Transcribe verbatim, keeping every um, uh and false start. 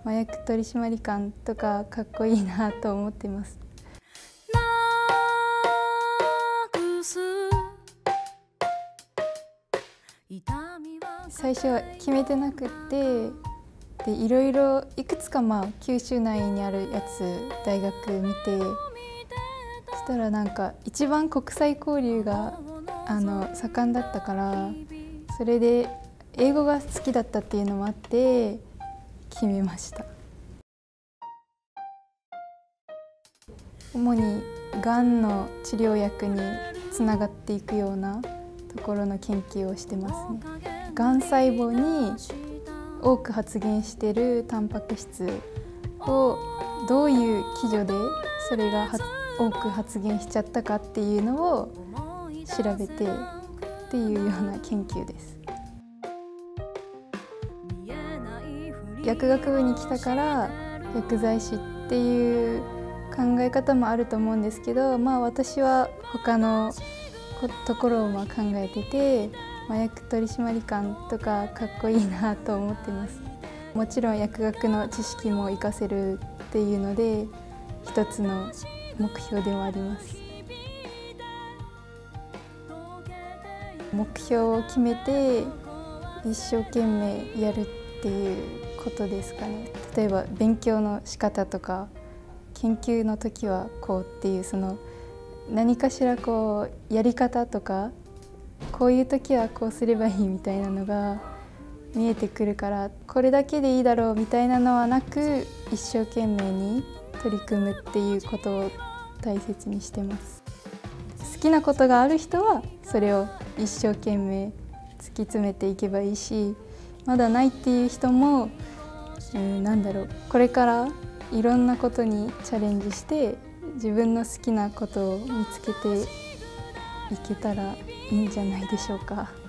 麻薬取締官とかかっこいいなと思ってます。最初は決めてなくってでいろいろいくつかまあ九州内にあるやつ大学見てそしたらなんか一番国際交流があの盛んだったからそれで英語が好きだったっていうのもあって決めました。主にがんの治療薬につながっていくようなところの研究をしてますね。がん細胞に多く発現しているタンパク質をどういう基準でそれが多く発現しちゃったかっていうのを調べてっていうような研究です。薬学部に来たから薬剤師っていう考え方もあると思うんですけど、まあ私は他のところをまあ考えてて麻薬取締官とかかっこいいなと思ってます。もちろん薬学の知識も活かせるっていうので一つの目標でもあります。目標を決めて一生懸命やるっていうことですかね。例えば勉強の仕方とか研究の時はこうっていうその何かしらこうやり方とかこういう時はこうすればいいみたいなのが見えてくるからこれだけでいいだろうみたいなのはなく一生懸命に取り組むっていうことを大切にしてます。好きなことがある人はそれを一生懸命突き詰めていけばいいしまだないっていう人も、うん、なんだろうこれからいろんなことにチャレンジして自分の好きなことを見つけていけたらいいんじゃないでしょうか。